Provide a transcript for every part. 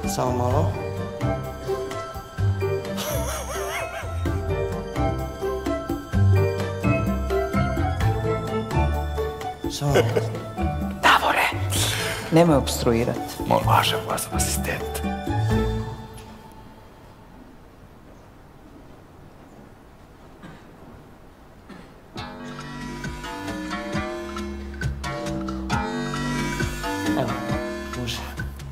Samo malo. Samo malo. Davore! Nemoj obstruirati. Važem vas, asistent. Evo, može.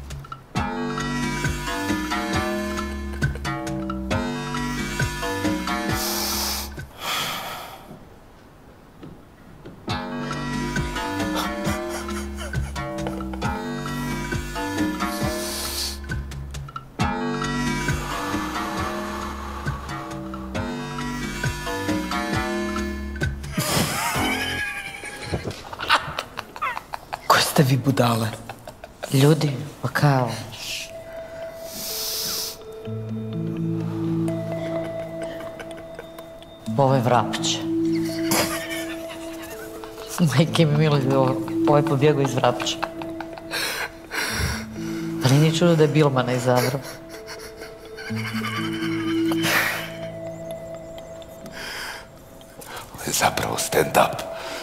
Ko ste vi budale? Ljudi, pa kao? Ovo je Vrapče. Majke mi milo, ovo je pobjegao iz Vrapče. Pa nije čudo da je Bilmana izabrao. Ovo je zapravo stand-up.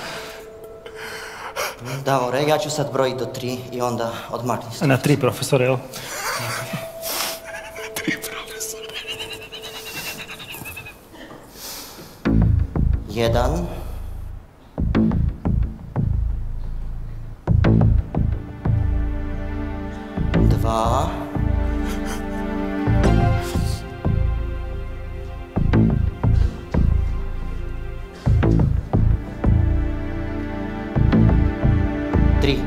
Davore, ja ću sad brojiti do 3 i onda odmakni se. Na 3, profesore, jel? 3 profesora. 1. 2. 3.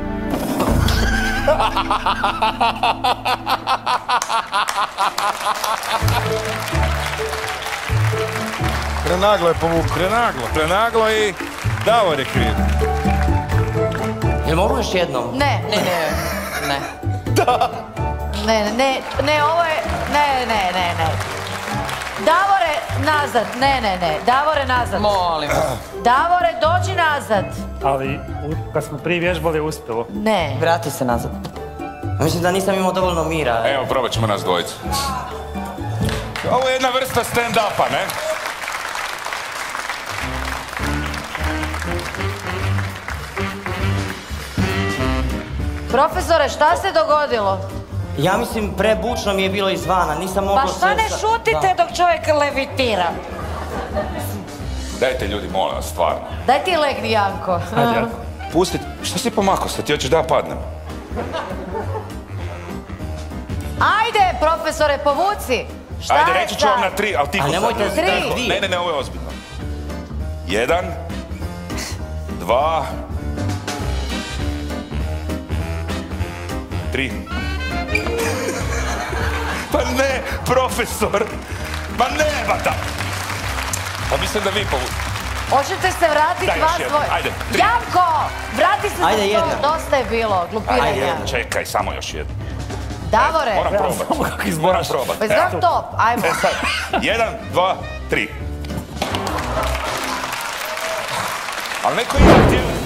Prenaglo je povuk. Prenaglo i Davor je kriv. Jel mogu još jednom? Ne. Da! Ne, ovo je... Ne. Davore, nazad. Ne. Davore, nazad. Molim. Davore, dođi nazad. Ali kad smo prije vježbali uspjelo. Ne. Vrati se nazad. Mislim da nisam imao dovoljno mira. Evo, probat ćemo nas dvojicu. Ovo je jedna vrsta stand-upa, ne? Profesore, šta se dogodilo? Ja mislim, prebučno mi je bilo izvana, nisam mogao Pa sve... šta ne šutite dok čovjek levitira? Dajte ljudi, molim vas, stvarno. Daj ti legni, Janko. Ajde, Janko. Pusti, što si pomakao se? Ti hoćeš da ja padnem? Ajde, profesore, povuci. Šta Ajde, je reći ću vam na sad? 3, ali tiho A sad. nemojte ljudi. tako vi. Ne, ovo je ozbiljno. 1, 2, 3. Pa ne, profesor! Ma ne, bata! Pa mislim da vi povuci. Hoćete se vratiti Daj još vas jednom, dvoje? ajde, 3. Janko, vrati se Ajde, za jedna. stol. Dosta je bilo glupiranja. Čekaj, samo još jedno. Davore, Moram probati. Moram probati. bez vam top, ajmo. E sad, 1, 2, 3. Ali neko ima htjeli.